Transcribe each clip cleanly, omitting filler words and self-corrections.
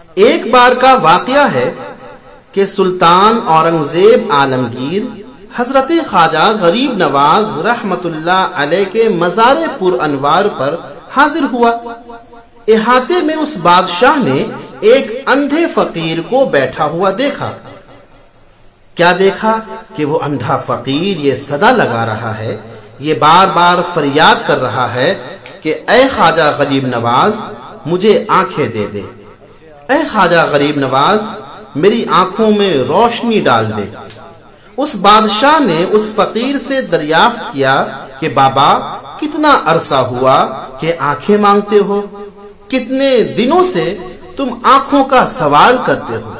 ایک بار کا واقعہ ہے کہ سلطان اورنگزیب عالمگیر حضرت خواجہ غریب نواز رحمت اللہ علیہ کے مزار پر انوار پر حاضر ہوا۔ احاطے میں اس بادشاہ نے ایک اندھے فقیر کو بیٹھا ہوا دیکھا۔ کیا دیکھا کہ وہ اندھا فقیر یہ صدا لگا رہا ہے، یہ بار بار فریاد کر رہا ہے کہ اے خواجہ غریب نواز مجھے آنکھیں دے دے، اے خواجہ غریب نواز میری آنکھوں میں روشنی ڈال دے۔ اس بادشاہ نے اس فقیر سے دریافت کیا کہ بابا کتنا عرصہ ہوا کہ آنکھیں مانگتے ہو، کتنے دنوں سے تم آنکھوں کا سوال کرتے ہو؟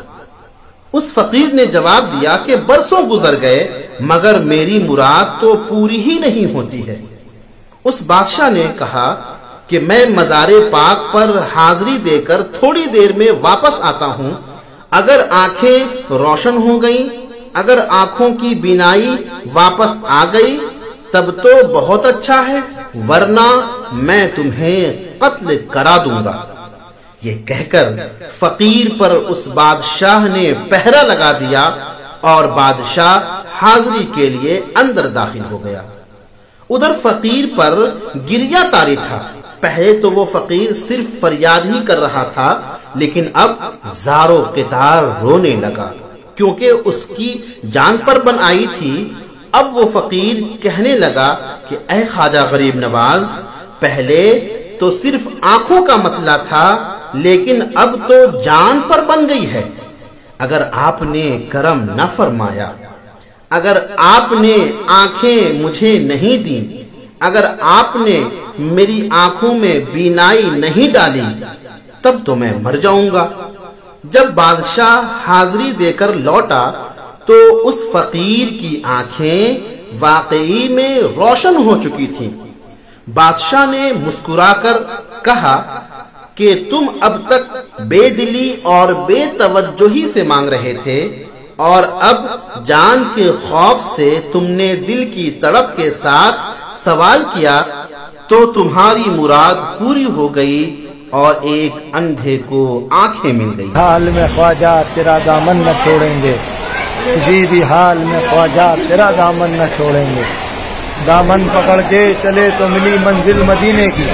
اس فقیر نے جواب دیا کہ برسوں گزر گئے مگر میری مراد تو پوری ہی نہیں ہوتی ہے۔ اس بادشاہ نے کہا کہ میں مزار پاک پر حاضری دے کر تھوڑی دیر میں واپس آتا ہوں، اگر آنکھیں روشن ہو گئیں، اگر آنکھوں کی بینائی واپس آ گئی تب تو بہت اچھا ہے، ورنہ میں تمہیں قتل کرا دوں گا۔ یہ کہہ کر فقیر پر اس بادشاہ نے پہرا لگا دیا اور بادشاہ حاضری کے لیے اندر داخل ہو گیا۔ ادھر فقیر پر گریہ طاری تھا۔ پہلے تو وہ فقیر صرف فریاد ہی کر رہا تھا، لیکن اب زار و قطار رونے لگا کیونکہ اس کی جان پر بن آئی تھی۔ اب وہ فقیر کہنے لگا کہ اے خواجہ غریب نواز، پہلے تو صرف آنکھوں کا مسئلہ تھا لیکن اب تو جان پر بن گئی ہے۔ اگر آپ نے کرم نہ فرمایا، اگر آپ نے آنکھیں مجھے نہیں دیں، اگر آپ نے میری آنکھوں میں بینائی نہیں ڈالی تب تو میں مر جاؤں گا۔ جب بادشاہ حاضری دے کر لوٹا تو اس فقیر کی آنکھیں واقعی میں روشن ہو چکی تھیں۔ بادشاہ نے مسکرا کر کہا کہ تم اب تک بے دلی اور بے توجہی سے مانگ رہے تھے اور اب جان کے خوف سے تم نے دل کی تڑپ کے ساتھ سوال کیا تو تمہاری مراد پوری ہو گئی اور ایک اندھے کو آنکھیں مل گئی۔ حال میں خواجہ تیرا دامن نہ چھوڑیں گے، کسی بھی حال میں خواجہ تیرا دامن نہ چھوڑیں گے۔ دامن پکڑ کے چلے تو ملی منزل مدینے کی،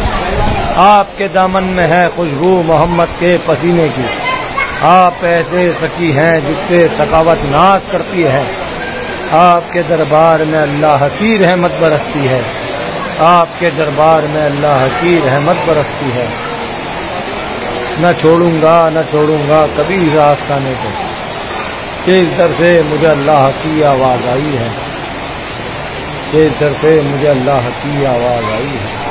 آپ کے دامن میں ہے خوشبو محمد کے پسینے کی۔ آپ ایسے سکی ہیں جس سے سخاوت ناز کرتی ہے، آپ کے دربار میں اللہ کی رحمت برستی ہے، آپ کے دربار میں اللہ کی رحمت برستی ہے۔ نہ چھوڑوں گا کبھی اس آستانے کو، کہ اس در سے مجھے اللہ کی آواز آئی ہے، کہ اس در سے مجھے اللہ کی آواز آئی ہے۔